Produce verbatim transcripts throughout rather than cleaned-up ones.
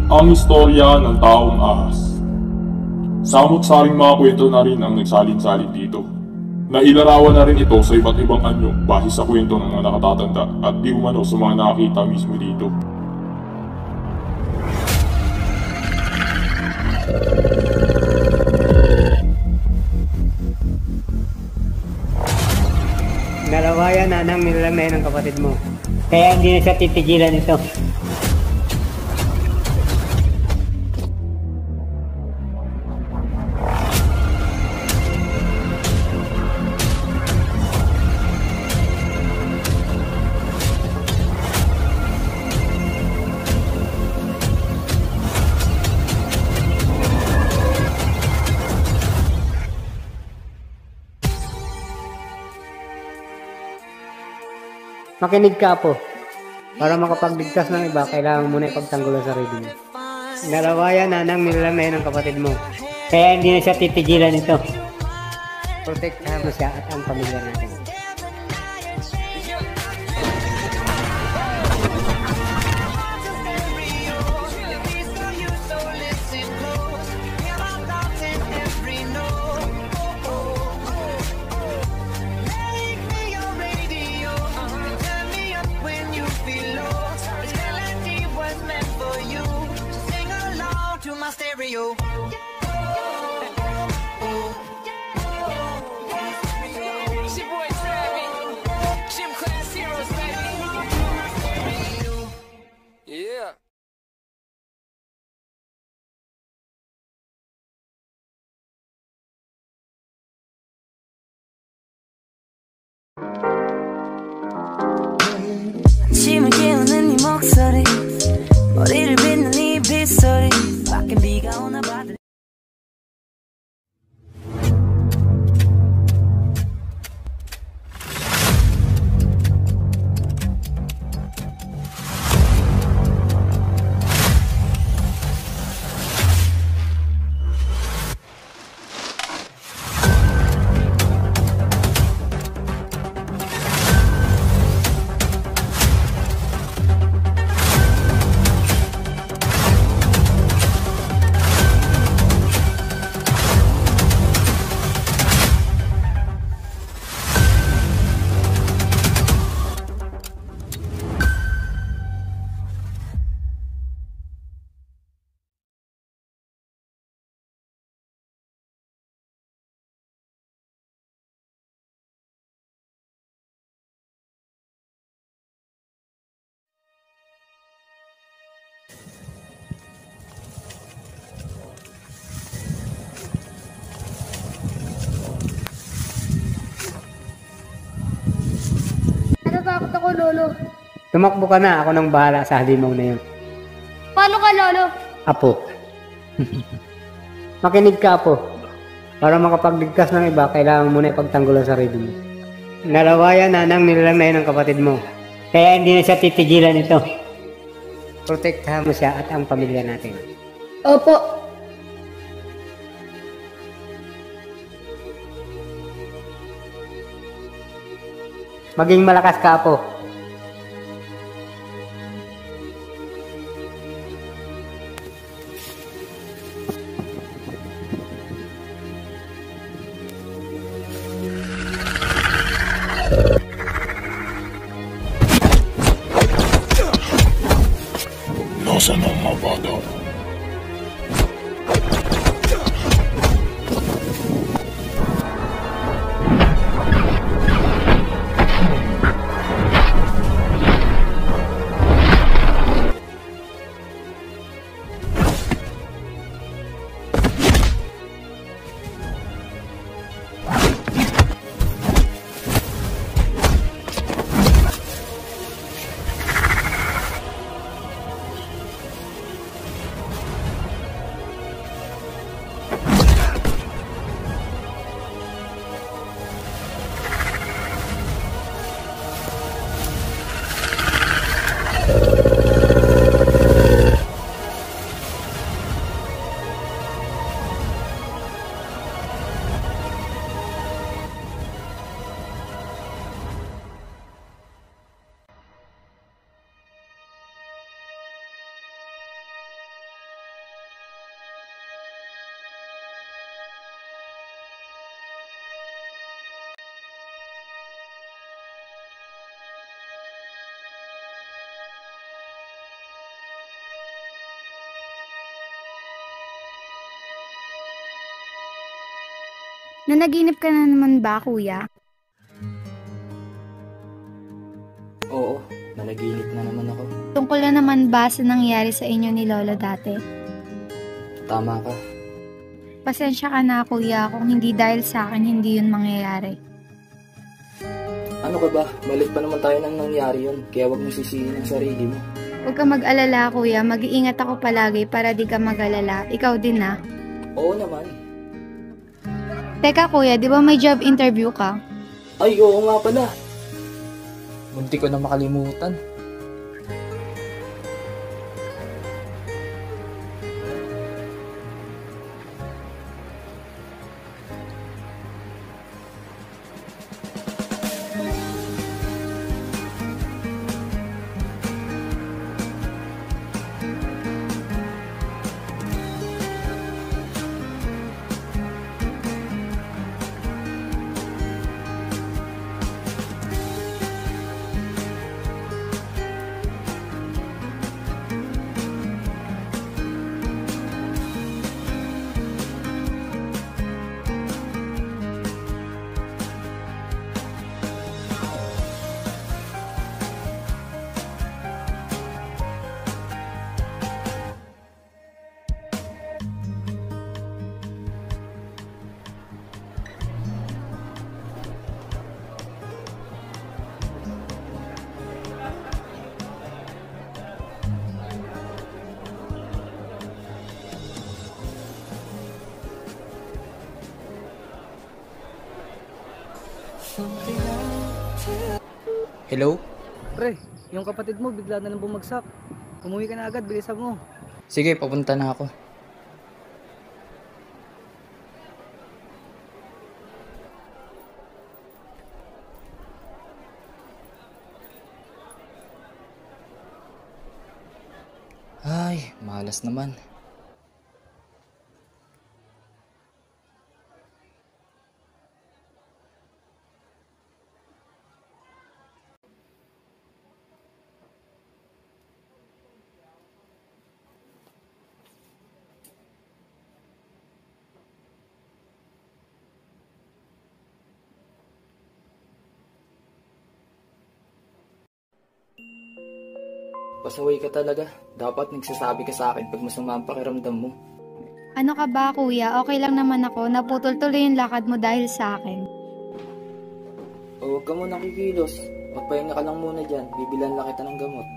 Ang istorya ng taong ahas. Samot-saring mga kwento na rin ang nagsalin-salin dito. Nailarawan na rin ito sa iba't ibang anyo base sa kwento ng mga nakatatanda at di umano sa mga nakakita mismo dito. Nalawayan na nang nilalamay ng kapatid mo. Kaya hindi na siya titigilan ito. Makinig ka po. Para makapagligtas ng iba, kailangan mo na ipagtanggol ang sarili mo. Nalawayan na nang nilalamay ng kapatid mo. Kaya hindi na siya titigilan ito. Protektahan mo siya at ang pamilya natin. Stereo. Gym class heroes, baby. Yeah. 아침을 깨우는 네 목소리 머리를 빗는 네 빗소리 밖에 비가 오나 봐. Natatakot ako, Lolo. Tumakbo ka na, ako nang bahala sa halimaw na yun. Paano ka, Lolo? Apo. Makinig ka, Apo. Para makapagligtas ng iba, kailangan mo na ipagtanggol ang sarili mo. Nalawayan na nang nilalamay ng kapatid mo. Kaya hindi na siya titigilan ito. Protektahan mo siya at ang pamilya natin. Opo. Maging malakas ka, Apo. Nasaan ang mga bata? Nanaginip ka na naman ba, kuya? Oo, nanaginip na naman ako. Tungkol na naman ba sa nangyari sa inyo ni Lolo dati? Tama ka. Pasensya ka na, kuya, kung hindi dahil sa akin hindi yun mangyayari. Ano ka ba? Balik pa naman tayo nang nangyari yun. Kaya wag mo sisihin ang sarili mo. Huwag ka mag-alala, kuya. Mag-iingat ako palagi para di ka mag-alala. Ikaw din, na. Oo naman. Teka, kuya, di ba may job interview ka? Ay, oo nga pala. Munti ko na makalimutan. Hello? Pre, yung kapatid mo bigla na lang bumagsak. Umuwi ka na agad, bilisan mo. Sige, papunta na ako. Ay, malas naman. Pasaway ka talaga. Dapat nagsasabi ka sa akin pag masama ang pakiramdam mo. Ano ka ba, kuya? Okay lang naman ako. Naputol tuloy yung lakad mo dahil sa akin. O huwag ka muna kikilos. Magpahinga ka lang muna dyan. Bibilan lang kita ng gamot.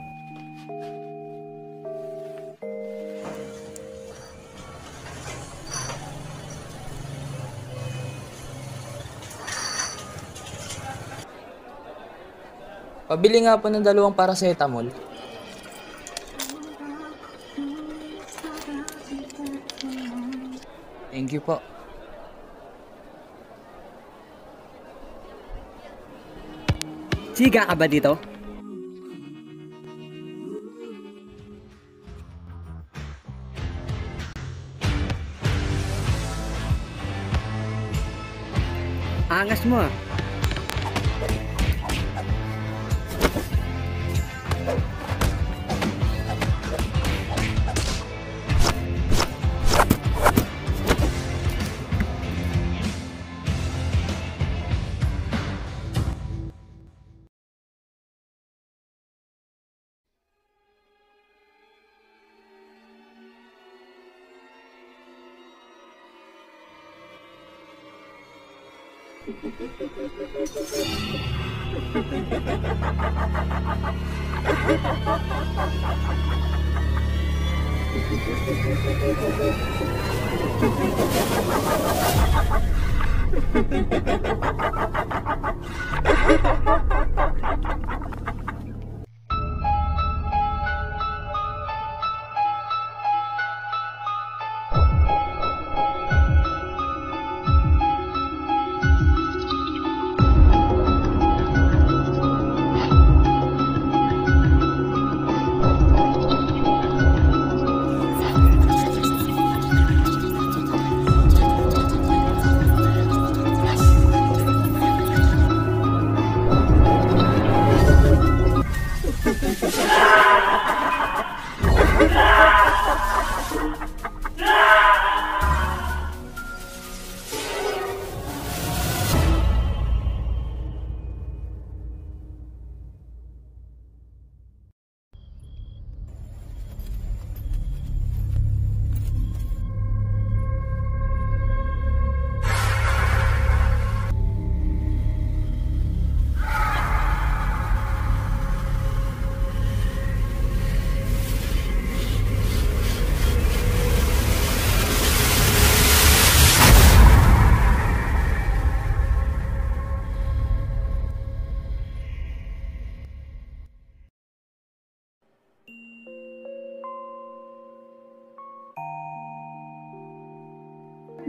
Pabili nga po ng dalawang paracetamol. Thank you po. Siga ka ba dito? Angas mo ah.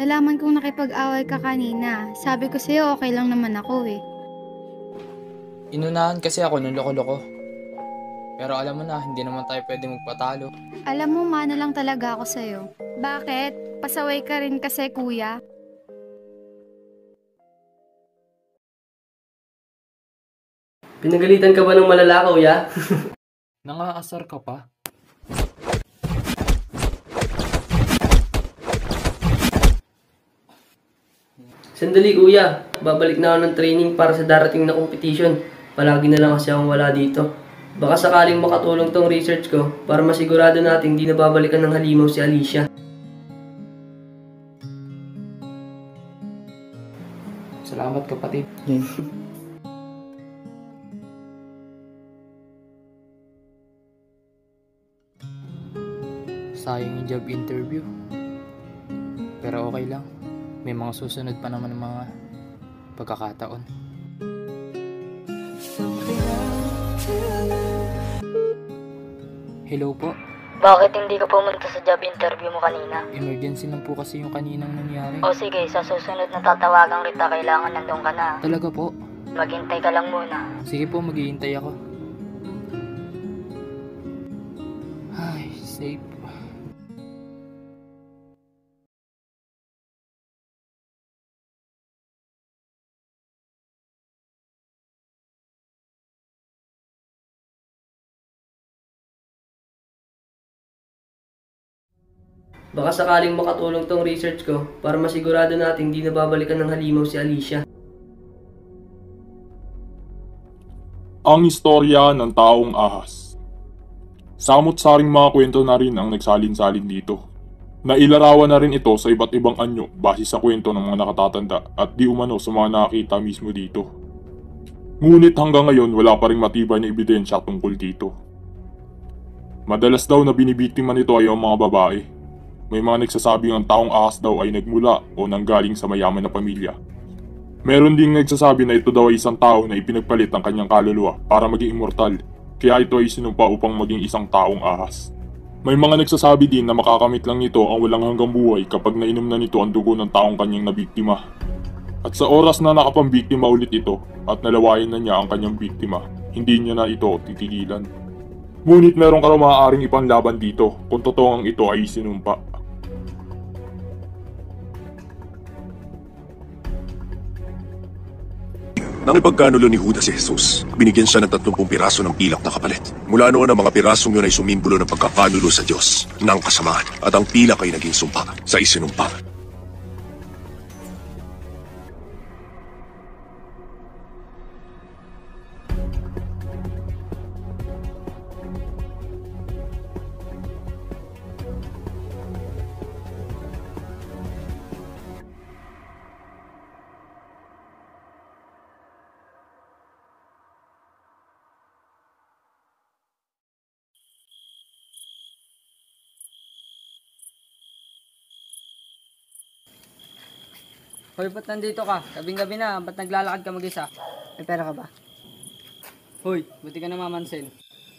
Nalaman kong nakipag-away ka kanina. Sabi ko sa'yo okay lang naman ako eh. Inunahan kasi ako ng loko-loko. Pero alam mo na, hindi naman tayo pwede magpatalo. Alam mo, mana lang talaga ako sa'yo. Bakit? Pasaway ka rin kasi kuya. Pinagalitan ka ba ng malala, kuya? Nangaasar ka pa? Sandali, kuya. Babalik na ako ng training para sa darating na competition. Palagi na lang kasi akong wala dito. Baka sakaling makatulong tong research ko para masigurado natin di nababalikan ng halimaw si Alicia. Salamat kapatid. Sayang yung job interview. Pero okay lang. May mga susunod pa naman ng mga pagkakataon. Hello po. Bakit hindi ka pumunta sa job interview mo kanina? Emergency lang po kasi yung kaninang nangyari. O sige, sa susunod na tatawagan kita, kailangan nandun ka na. Talaga po? Maghintay ka lang muna. Sige po, maghihintay ako. Ay, safe. Baka sakaling makatulong tong research ko para masigurado natin di nababalikan ng halimaw si Alicia. Ang istorya ng taong ahas. Samot-saring mga kwento na rin ang nagsalin-salin dito. Nailarawan na rin ito sa iba't ibang anyo base sa kwento ng mga nakatatanda at di umano sa mga nakakita mismo dito. Ngunit hanggang ngayon wala pa rin matibay na ebidensya tungkol dito. Madalas daw na binibiktima nito ay ang mga babae. May mga nagsasabing ang taong ahas daw ay nagmula o nanggaling sa mayaman na pamilya. Meron ding nagsasabi na ito daw ay isang tao na ipinagpalit ang kanyang kaluluwa para maging immortal, kaya ito ay sinumpa upang maging isang taong ahas. May mga nagsasabi din na makakamit lang nito ang walang hanggang buhay kapag nainom na nito ang dugo ng taong kanyang nabiktima. At sa oras na nakapambiktima ulit ito at nalawayan na niya ang kanyang biktima, hindi niya na ito titigilan. Ngunit meron ka raw maaaring ipanglaban dito kung totoong ito ay sinumpa. Nang ipagkanulo ni Judas si Jesus, binigyan siya ng tatlumpung piraso ng pilak na kapalit. Mula noon ang mga pirasong yun ay sumimbolo ng pagkakanulo sa Diyos ng kasamaan at ang pilak ay naging sumpa sa isinumpa. Hoy, ba't nandito ka? Gabing-gabi na, ba't naglalakad ka mag-isa? May pera ka ba? Hoy, buti ka namamansin.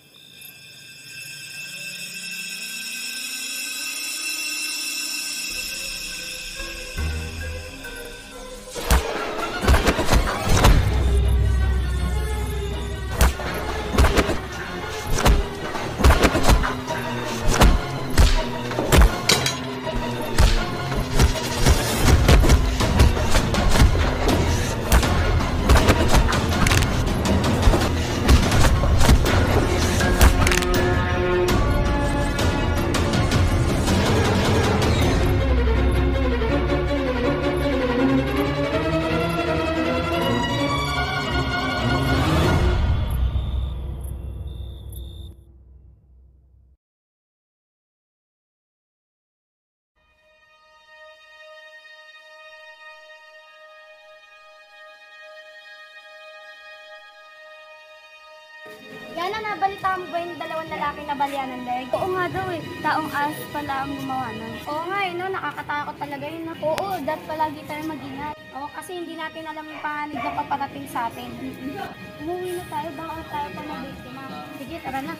Yana, nabalita mo ba yung dalawang lalaki na balya ng leg? Oo nga daw eh. Taong as pala ang gumawa nun. Oo nga eh, no? Nakakatakot talaga yun. No? Oo, dapat palagi tayo mag-ingat. Oo, kasi hindi natin alam yung panig na paparating sa atin. Umuwi na tayo, baka tayo pa mabiktima. Sige, tara na.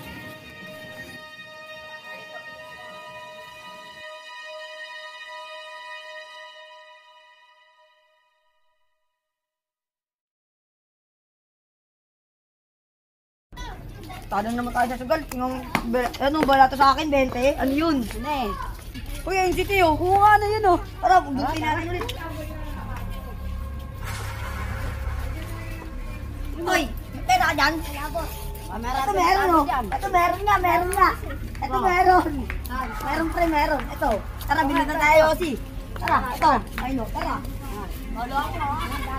Tanong naman tayo sa sugal. Tingnan, ano, balato sa akin, bente. Ano yun? Ano eh? Uy, yung city oh. Kuha na yun oh. Tara, pagdutin natin ulit. Uy, may pera ka dyan? Ito meron oh. Ito meron nga, meron nga. Ito meron. Meron pre, meron. Ito. Tara, bilhin na tayo, Osi. Tara, ito. Ayun oh, tara. Malo ako ha.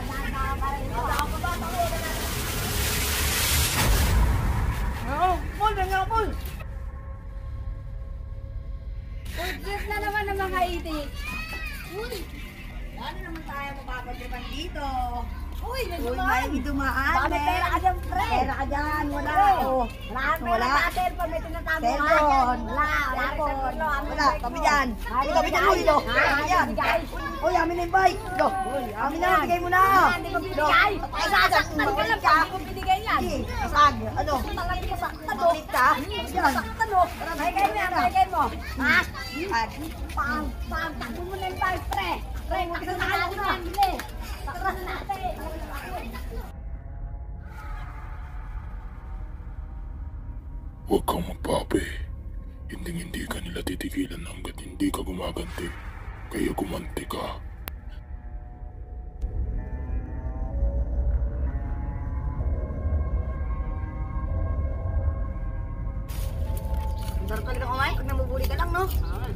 Oh, Paul, may nga Paul. Good na naman ng mga itik. Uy, ano naman tayo mapapagripan dito? Uy, may Uy, dumaan. may dumaan. Baka may pera ka dyan, pre. Pera ka dyan, wala. Oh. Wala kang pera Wala. sa cellphone, may tinatago ka Cellphone. dyan. Wala, wala po. Wala, kami dyan. Uy, kami dyan, uy, do. Kami dyan. Uy, amin na yung bike. Do. Amin na, bigay mo na. Hindi ko binigay. Ay, sasaktan ka lang pag hindi ko binigay yan. Kasag, ano? Talagang masaktan mo. Makulit ka? Yan. Masaktan mo. Bagay mo yan, bagay mo. Ha? Ay, Pang, pang, takbo mo na yung bike, pre. Pre, takbo na natin yan, bili. Takbo na natin. Huwag kang magpape. Hinding-hindi ka nila titigilan hanggat hindi ka gumaganti. Kaya gumanti ka. ang sarap talaga kumain pag namubuli ka lang, no?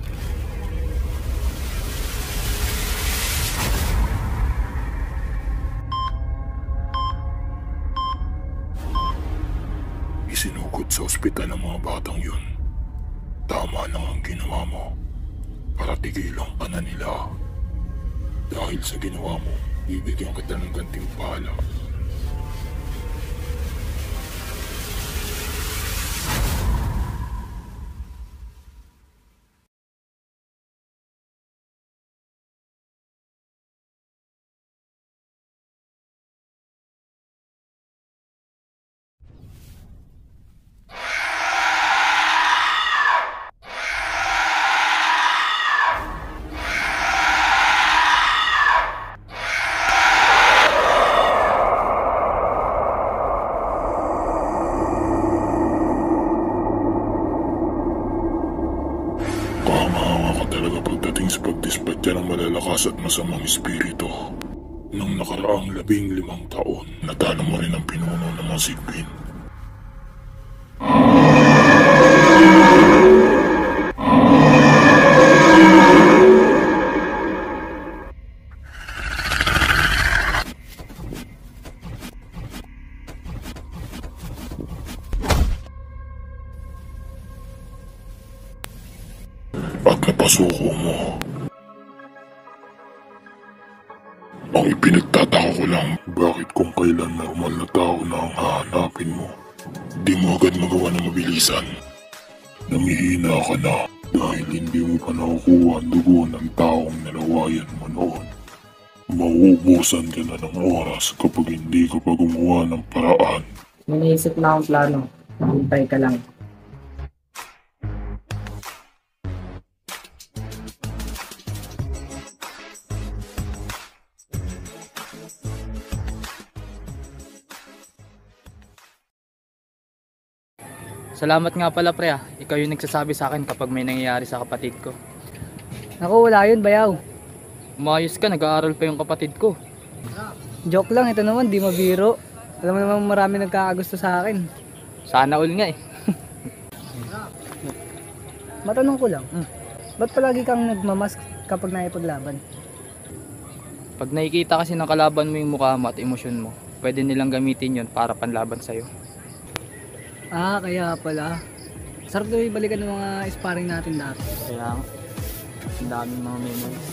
Isinugod sa ospital ang mga batang yun. Tama lang ang ginawa mo. Para tigilan ka na nila. Dahil sa ginawa mo, bibigyan kita ng gantimpala. Sa pagdispatya ng malalakas at masamang espiritu. Nang nakaraang labing limang taon, natalo mo rin ang pinuno ng mga sigbin. At napasuko mo. Ang ipinagtataka ko lang, bakit kung kailan normal na tao na ang hahanapin mo, di mo agad magawa ng mabilisan. Namihina ka na dahil hindi mo pa nakukuha ang dugo ng taong nalawayan mo noon. Mauubusan ka na ng oras kapag hindi ka pa gumawa ng paraan. May naisip na akong plano. Hintay ka lang. Salamat nga pala pre ah. Ikaw yung nagsasabi sa akin kapag may nangyayari sa kapatid ko. Naku, wala yun, bayaw. Umayos ka, nag-aaral pa yung kapatid ko. Joke lang, ito naman, di mabiro. Alam mo naman marami nagkakagusto sa akin. Sana all nga eh. Matanong ko lang, hmm. ba't palagi kang nagmamask kapag nakipaglaban? Pag nakikita kasi ng kalaban mo yung mukha mo at emosyon mo, pwede nilang gamitin yun para panlaban sa'yo. Ah, kaya pala. Sarap daw ibalikan ng mga sparring natin dati. Kaya ang daming mga memories.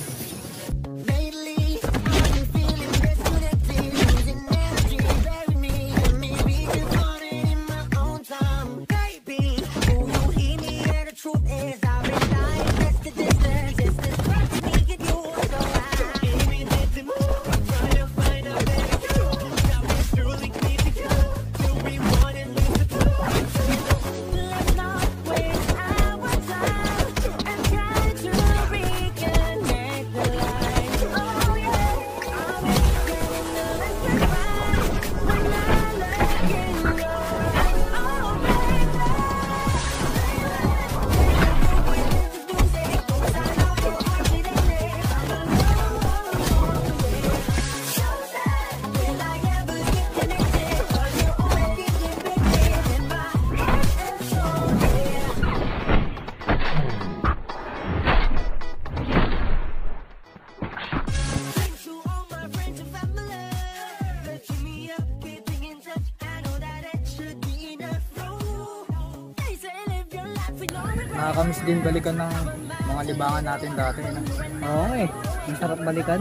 Nakakamiss din balikan ng mga libangan natin dati. No? Oo eh, ang sarap balikan.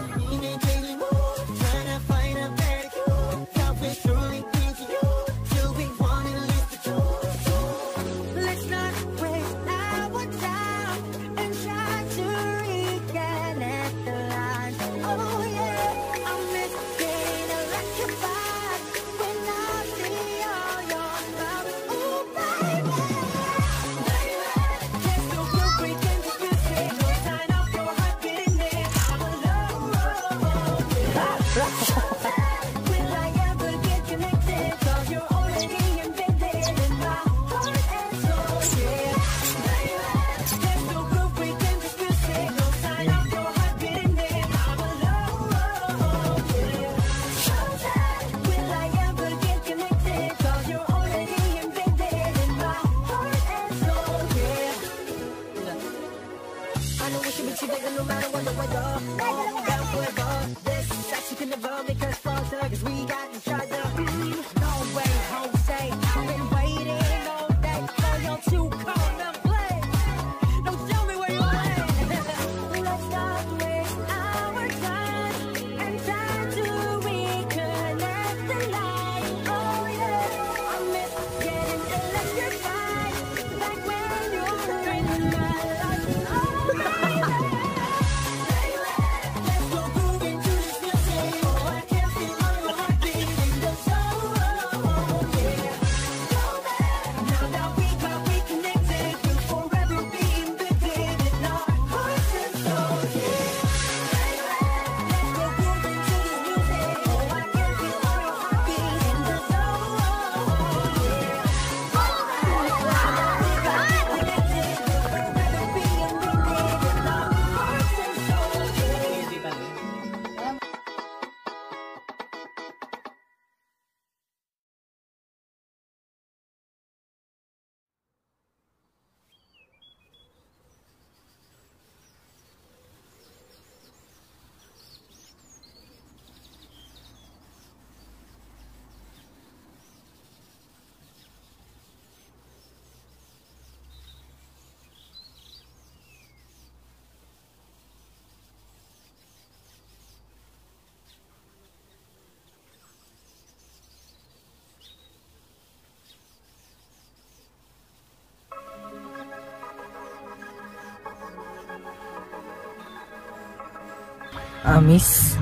Ah, miss.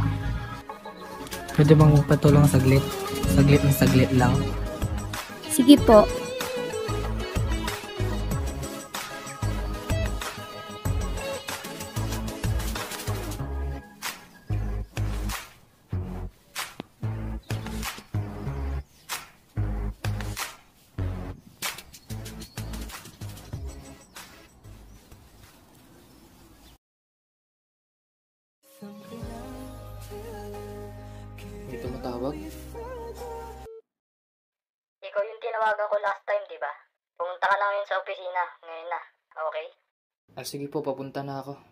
Pwede bang magpatulong saglit? Saglit na saglit lang. Sige po. May tumatawag? Ikaw yung tinawagan ko last time, di ba? Pumunta ka na ngayon sa opisina. Ngayon na. Okay? Ah, sige po, papunta na ako.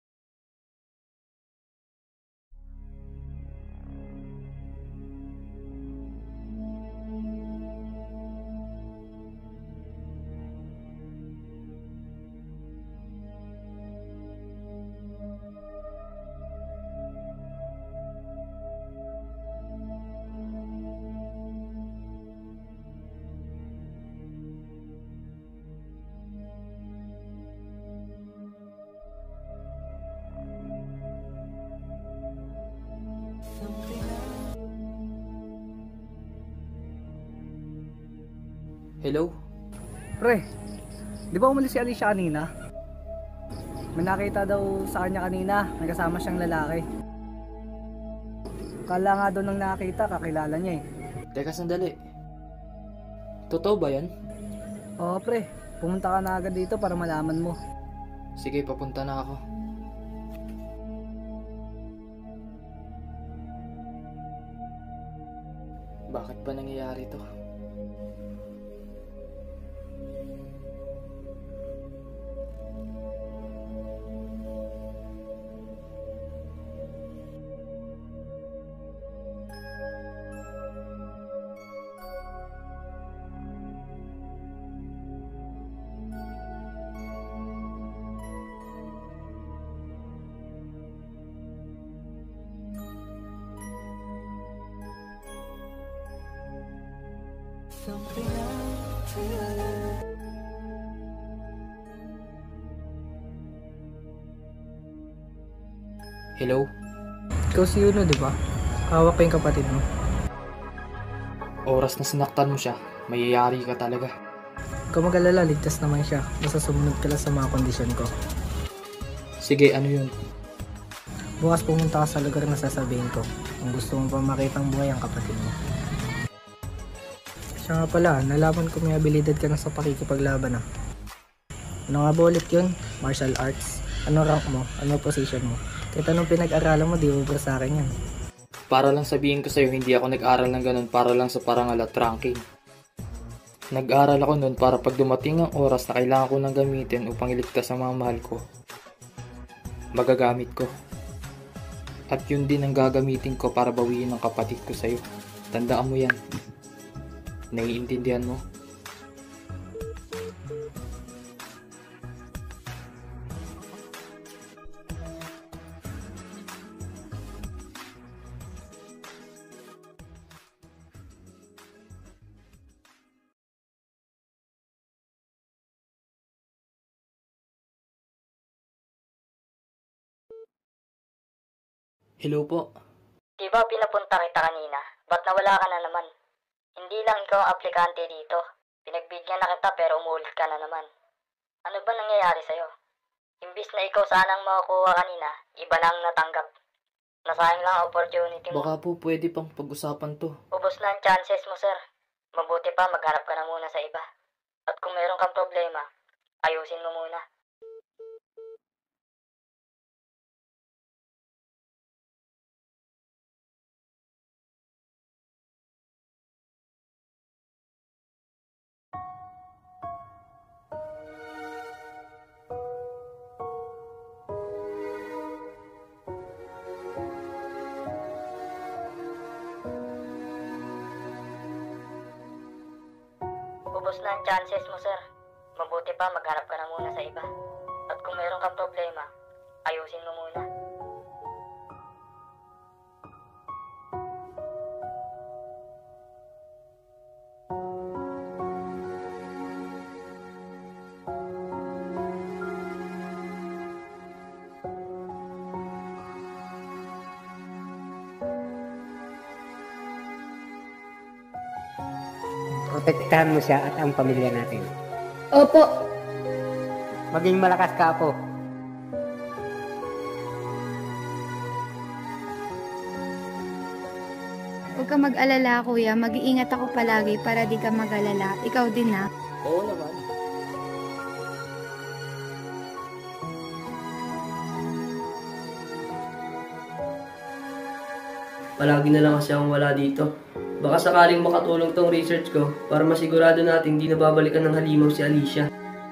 Hello? Pre, di ba umalis si Alicia kanina? May nakita daw sa kanya kanina, may kasama siyang lalaki. Kala nga daw nang nakita, kakilala niya eh. Teka, sandali. Totoo ba yan? Oo pre, pumunta ka na agad dito para malaman mo. Sige, papunta na ako. Bakit ba nangyayari to? Hello? Ikaw si Yuno, di ba? Hawak ko yung kapatid mo. Oras na sinaktan mo siya, mayayari ka talaga. Huwag ka mag-alala, ligtas naman siya. Basta sumunod ka lang sa mga kondisyon ko. Sige, ano yun? Bukas pumunta ka sa lugar na sasabihin ko. Kung gusto mo pa makitang buhay ang kapatid mo. Siya nga pala, nalaman ko may abilidad ka na sa pakikipaglaban ah. Ano nga ba ulit yun? Martial arts? Ano rank mo? Ano position mo? Kahit anong pinag-aralan mo, di ubra sa akin yan. Para lang sabihin ko sa'yo, hindi ako nag-aral ng ganun para lang sa parangal at ranking. Nag-aral ako nun para pag dumating ang oras na kailangan ko nang gamitin upang iligtas ang mga mahal ko, magagamit ko. At yun din ang gagamitin ko para bawiin ang kapatid ko sa'yo. Tandaan mo yan. Naiintindihan mo? Hello po. Di ba pinapunta kita kanina? Ba't nawala ka na naman? Hindi lang ikaw ang aplikante dito. Pinagbigyan na kita pero umulit ka na naman. Ano ba nangyayari sa'yo? Imbis na ikaw sanang makakuha kanina, iba na ang natanggap. Nasayang lang ang opportunity mo. Baka po pwede pang pag-usapan to. Ubos na ang chances mo, sir. Mabuti pa maghanap ka na muna sa iba. At kung meron kang problema, ayusin mo muna. Ubos na ang chances mo, sir. Mabuti pa maghanap ka na muna sa iba. At kung meron kang problema, ayusin mo muna. Protektahan mo siya at ang pamilya natin. Opo. Maging malakas ka po. Huwag ka mag-alala, kuya. Mag-iingat ako palagi para di ka mag-alala. Ikaw din, ha? Oo naman. Palagi na lang kasi akong wala dito. Baka sakaling makatulong tong research ko para masigurado natin hindi nababalikan ng halimaw si Alicia.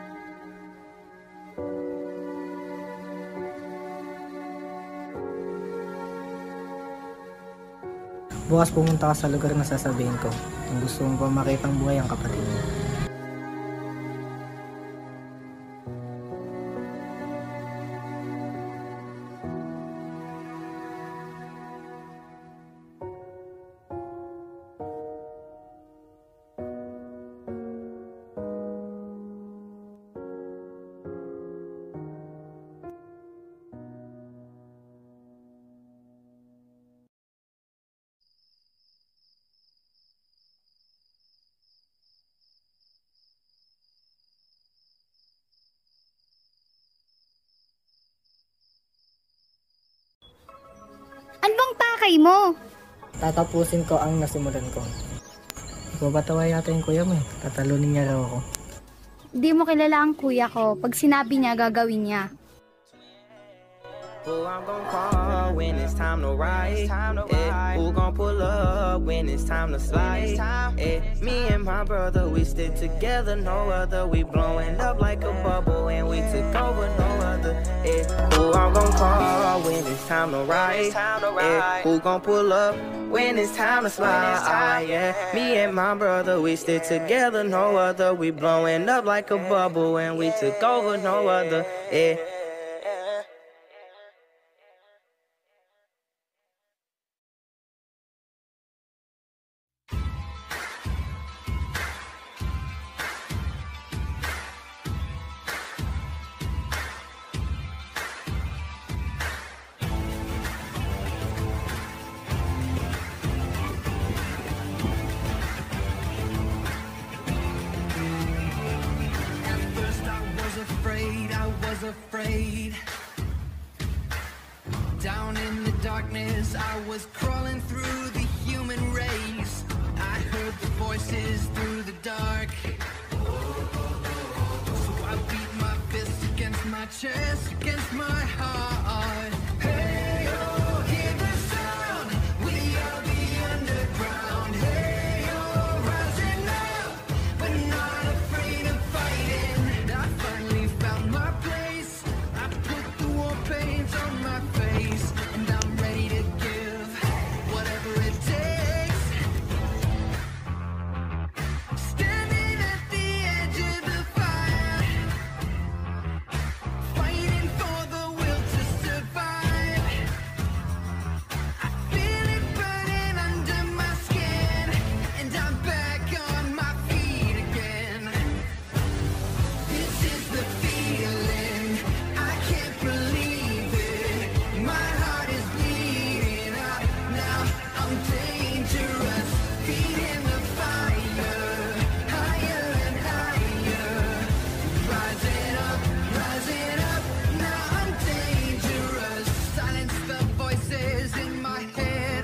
Bukas pumunta ka sa lugar na sasabihin ko. Kung gusto mo pa makitang buhay ang kapatid mo. Ano bang pakay mo? Tatapusin ko ang nasimulan ko. Babatawa yata yung kuya mo eh. Tatalunin niya raw ako. Di mo kilala ang kuya ko. Pag sinabi niya, gagawin niya. Who I'm gon' call when it's time to ride? Eh, who gon' pull up when it's time to slide? Eh, me and my brother, we stick together, no other. We blowing up like a bubble and we took over, no other. Eh, who I'm gon' call when it's time to ride? Eh, who gon' pull up when it's time to slide? Yeah, me and my brother, we stick together, no other. We blowing up like a bubble and we took over, no other. Eh. afraid, I was afraid. Down in the darkness, I was crawling through the human race. I heard the voices through the dark. So I beat my fist against my chest, against my heart. Hey, oh, hear the sound. We are the underground. Hey, oh, rising up, but not afraid of fighting. I finally found my place. I put the war paint on my face, and I'm ready to give whatever it takes. Standing at the edge of the fire, fighting for the will to survive. I feel it burning under my skin, and I'm back on my feet again. This is the feeling, I can't believe it. My heart is bleeding out now. I'm dangerous, feet in the fire, higher and higher. Rising up, rising up, now I'm dangerous. Silence the voices in my head.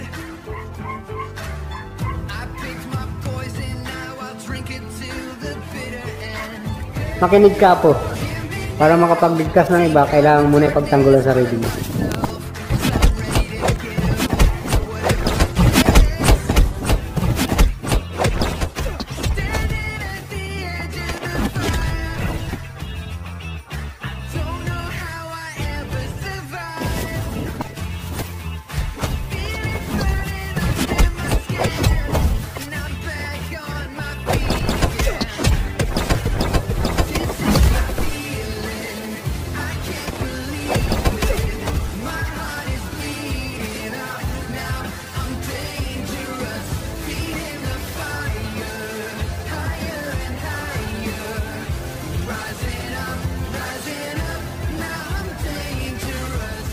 I picked my poison, now I'll drink it till the bitter end. Makinig ka po. Para makapagligtas ng iba, kailangan mo na ipagtanggol ang sarili mo. Don't know how I ever survived. Feel it burning under my skin, and I'm back on my feet again. This is the feeling, I can't believe it. My heart is bleeding out now. I'm dangerous, feet in the fire, higher and higher. Rising up, rising up, now I'm dangerous.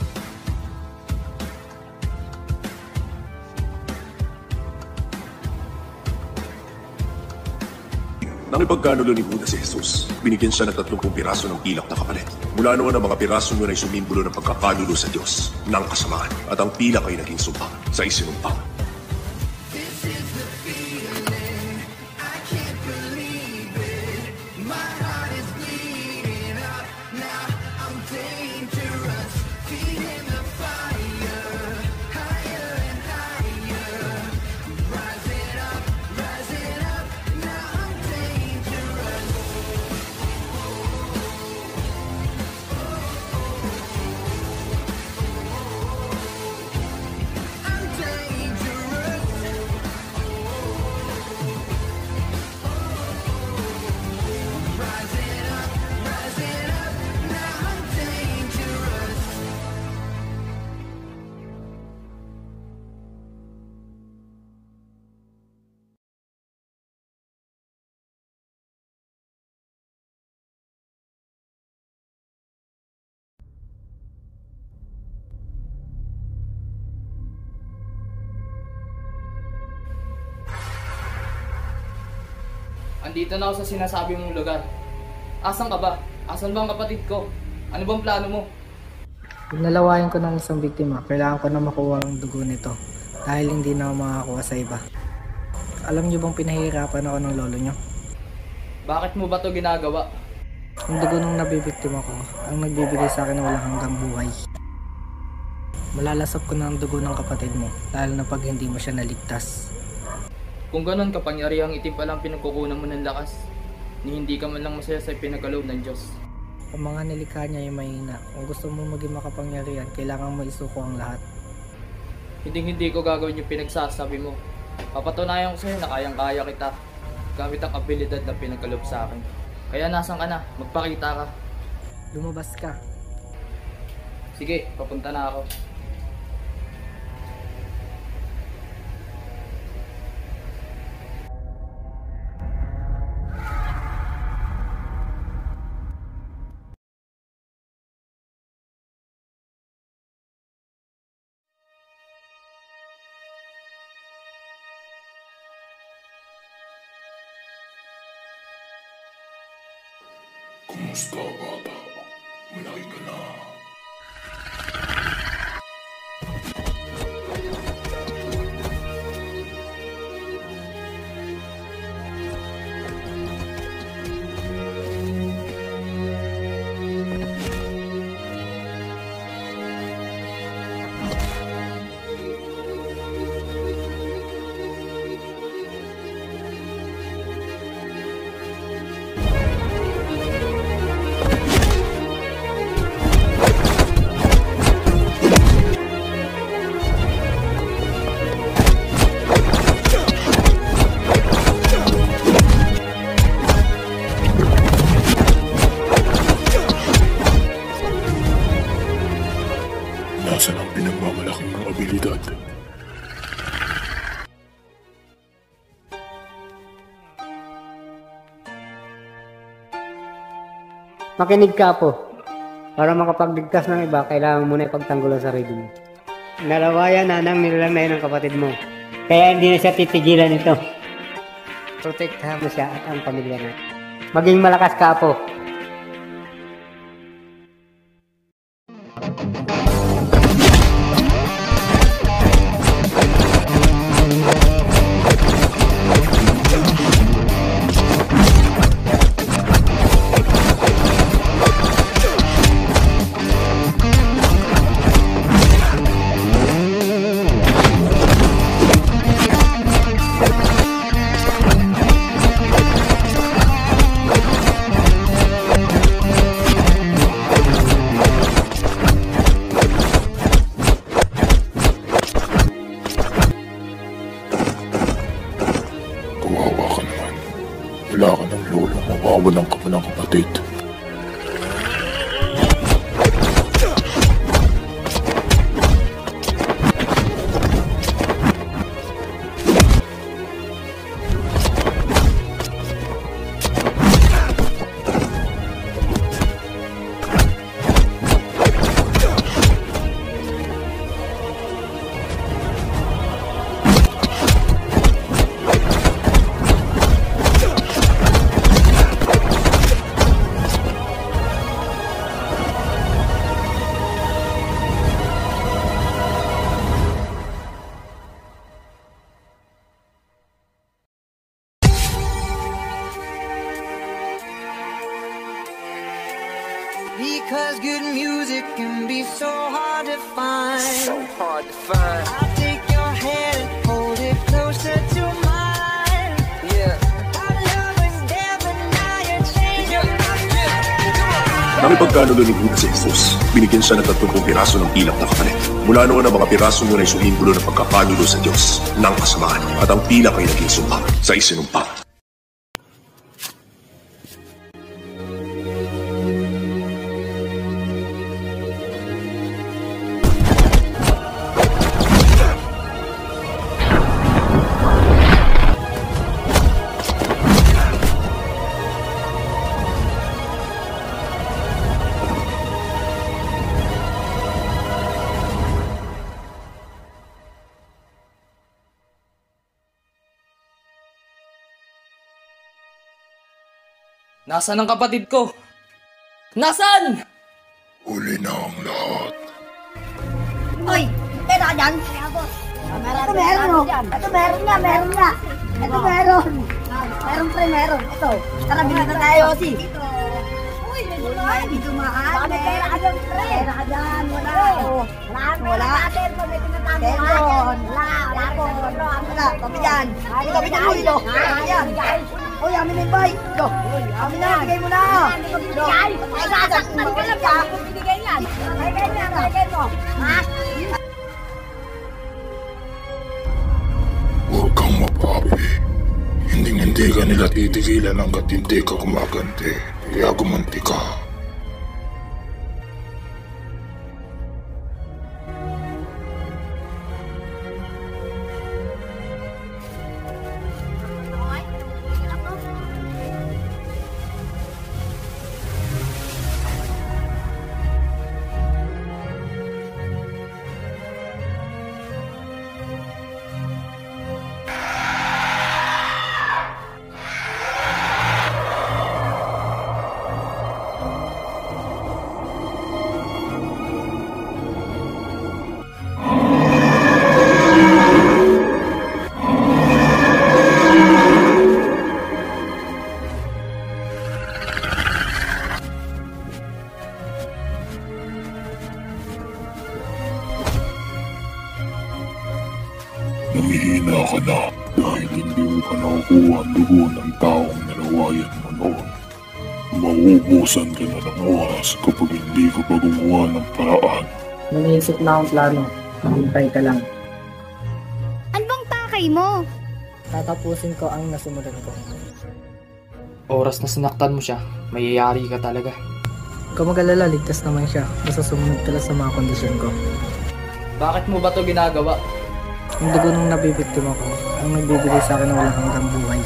Nang ipagkanulo ni Judas si Jesus, binigyan siya ng tatlumpung piraso ng pilak na kapalit. Mula noon ang mga pirasong yun ay sumimbolo ng pagkakanulo sa Diyos ng kasamaan, at ang pilak ay naging sumpa sa isinumpang. This is the feeling, I can't believe it. My heart is bleeding out now. I'm dangerous, feet in the fire, higher and higher. Rising up, rising up, now I'm dangerous. I'm dangerous. Rising up, rising up, now I'm dangerous. Andito na ako sa sinasabi mong lugar. Asan ka ba? Asan ba ang kapatid ko? Ano bang plano mo? Kung nalawayan ko ng isang biktima, kailangan ko na makuha ang dugo nito dahil hindi na ako makakakuha sa iba. Alam niyo bang pinahihirapan ako ng lolo niyo? Bakit mo ba to ginagawa? Ang dugo ng nabibiktima ko ang nagbibigay sa akin ng walang hanggang buhay. Malalasap ko na ang dugo ng kapatid mo, lalo na pag hindi mo siya naligtas. Kung ganon kapangyarihang itim pa lang pinagkukunan mo ng lakas, ni hindi ka man lang masaya sa pinagkaloob ng Diyos. Ang mga nilikha niya ay mahina. Kung gusto mo maging makapangyarihan, kailangan mo isuko ang lahat. Hindi hindi ko gagawin yung pinagsasabi mo. Papatunayan ko sa'yo na kayang-kaya kita gamit ang abilidad na pinagkaloob sa akin. Kaya nasan ka na? Magpakita ka. Lumabas ka. Sige, papunta na ako. Kumusta, bata? Malaki ka na. Nasaan ang pinagmamalaking mong abilidad? Makinig ka po. Para makapagligtas ng iba, kailangan mo na ipagtanggol ang sarili mo. Nalawayan na nang nilalang na yun ng kapatid mo. Kaya hindi na siya titigilan ito. Protektahan mo siya at ang pamilya niya. Maging malakas ka po. Kawawa ka naman. Wala ka ng lolo, mawawalan ka pa ng kapatid. Because good music can be so hard to find. So hard to find. I'll take your hand and hold it closer to mine. Yeah. Our love was there, but now you're changing my mind. Nakipagkanulo ni Buddha si Jesus, binigyan siya ng tatlong piraso ng pilak na kapalit. Mula noon ang mga piraso yun ay sumimbolo ng pagkakanulo sa Diyos ng kasamaan at ang pilak ay naging sumpa sa isinumpa. Nasaan ang kapatid ko? Nasaan? Huli na ang lahat. Uy, pera ka dyan? Ito meron o. Ito meron nga, meron nga. Ito meron. Meron pre, meron. Ito. Tara, bilhin na tayo, Osi. Uy, medyo mahal. Medyo mahal. Baka may pera ka dyan, pre. Pera ka dyan. Wala. Wala. Wala. Meron. Wala. Wala po. Wala. Kami dyan. Kami dyan. Uy, lo. Kami dyan. Uy, amin na yung bike. Lo. Amin na. Bigay mo na. Bigay. Ay, sasaktan ko lang. Kung binigay yan. Bigay mo. Bigay mo. Ha? Huwag kang mapapi. Hindi-hindi ka nila titigilan hanggat hindi ka kumaganti. Kaya gumanti ka. Nangihina ka na dahil hindi mo pa nakukuha ang dugo ng taong nalawayan mo noon. Mauubusan ka na ng oras kapag hindi ka pa gumawa ng paraan. May naisip na akong plano. Hintay ka lang. Ano bang pakay mo? Tatapusin ko ang nasimulan ko. Oras na sinaktan mo siya, mayayari ka talaga. Huwag ka mag-alala, ligtas naman siya. Basta sumunod ka lang sa mga kondisyon ko. Bakit mo ba to ginagawa? Ang dugo nung nabibiktima ko, ang nagbibigay sa akin ng walang hanggang buhay.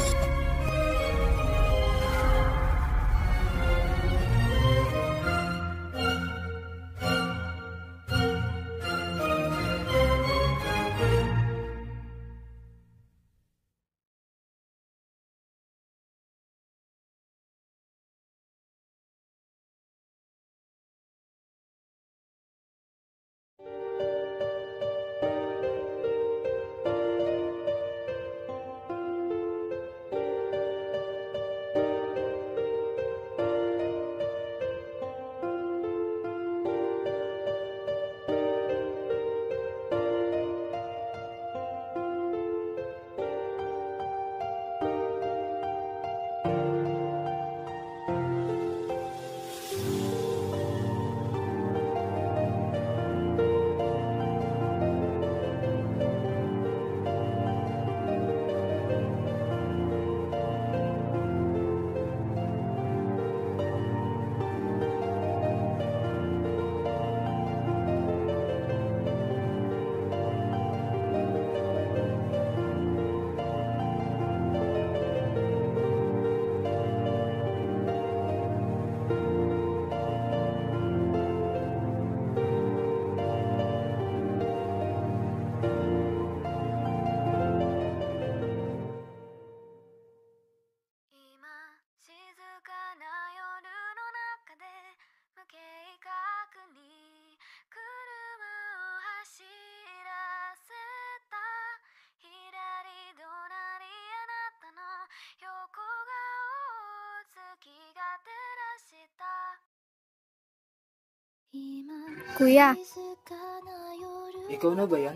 Kuya, Ikaw na ba yan?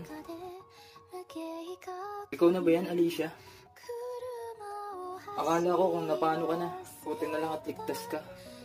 Ikaw na ba yan, Alicia? Akala ko kung napano ka na, buti na lang at ligtas ka.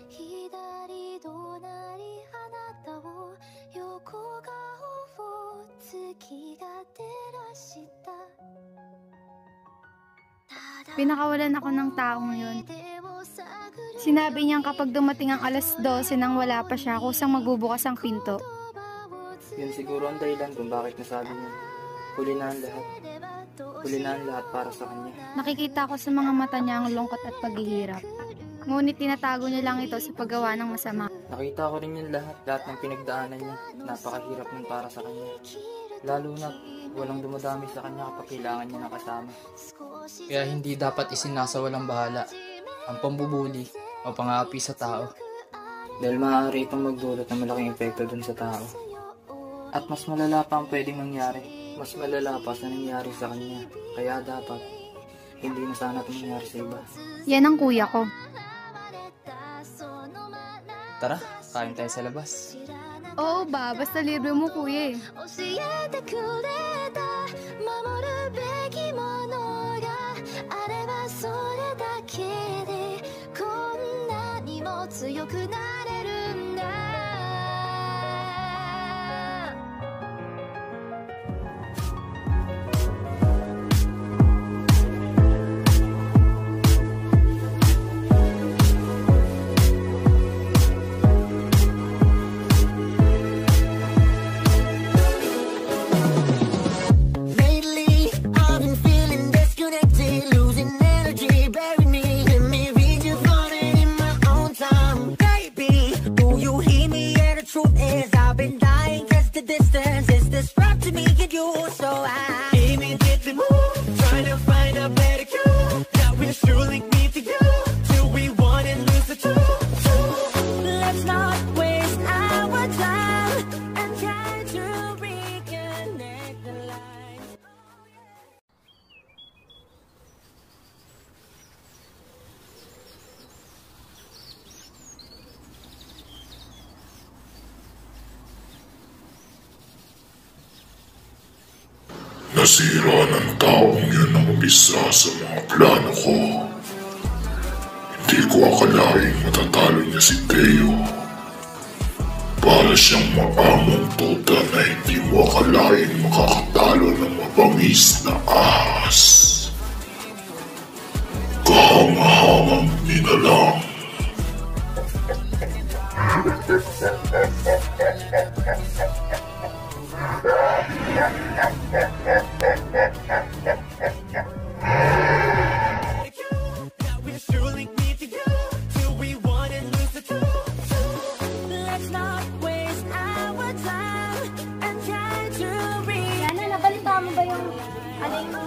pinakawalan ako ng taong yun. Sinabi niyang kapag dumating ang alas dose nang wala pa siya, kusang magbubukas ang pinto. Yun siguro ang dahilan kung bakit nasabi niya. Huli na ang lahat. Huli na ang lahat para sa kanya. Nakikita ko sa mga mata niya ang lungkot at paghihirap. Ngunit tinatago niya lang ito sa paggawa ng masama. Nakita ko rin yung lahat, lahat ng pinagdaanan niya. Napakahirap nun para sa kanya. Lalo na walang dumadami sa kanya kapag kailangan niya ng kasama. Kaya hindi dapat isinasawalang bahala ang pambubuli o pang-aapi sa tao. Dahil maaari itong magdulot ng malaking epekto dun sa tao. At mas malala pa ang pwedeng mangyari. Mas malala pa sa nangyari sa kanya. Kaya dapat, hindi na sana ito mangyari sa iba. Yan ang kuya ko. Tara, kain tayo sa labas. Oo ba? Basta libre mo kuya eh. Nasira ng taong yun ang umpisa sa mga plano ko. Hindi ko akalaing matatalo niya si Teo. Para siyang maamong tuta na hindi mo akalaing makakatalo ng mabangis na ahas. Kahanga-hangang nilalang. Yana, nabalita mo ba yung aling mo?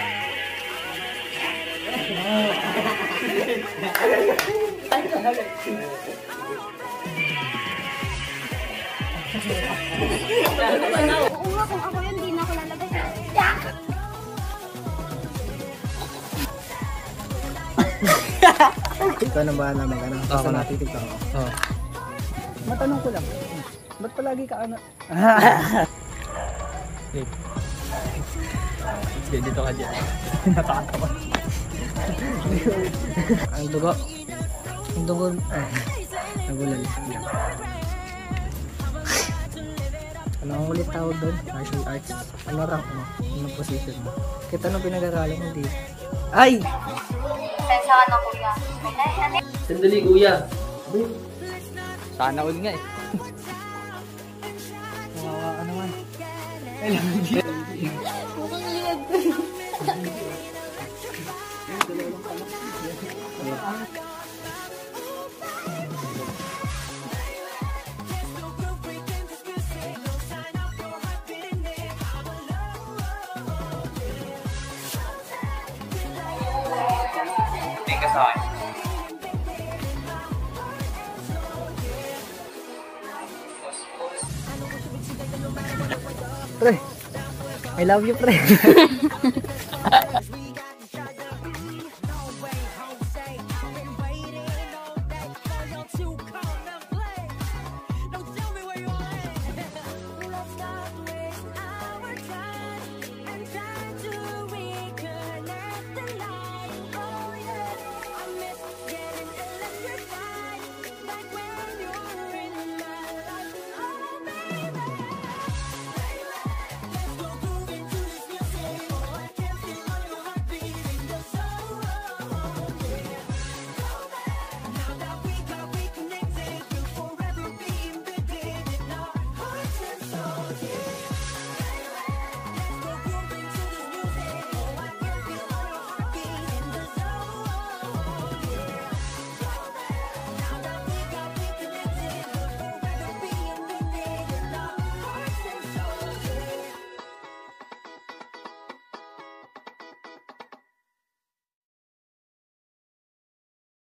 Oo nga, kung ako yun, di na ako lalabas. Yak! Ikaw na ba na mag-ano? Ako na titignan ko. Oo. Matanong ko lang. Ba't palagi ka ano? Wait. Sige, dito ka dyan. Nakakatawa. Ang dugo. Ang dugo. Eh, nagulal. Ano ang ulit tawag doon? Martial arts. Ano rank mo? Anong position mo? Kita nung pinag-aralan mo dito. Ay! Pensa ka na, kuya. Sandali, kuya. Sana all nga eh. Kawawa ka naman. Kailangan dito. Mukhang liwag. Tingin ka sa akin. Pre, I love you, pre.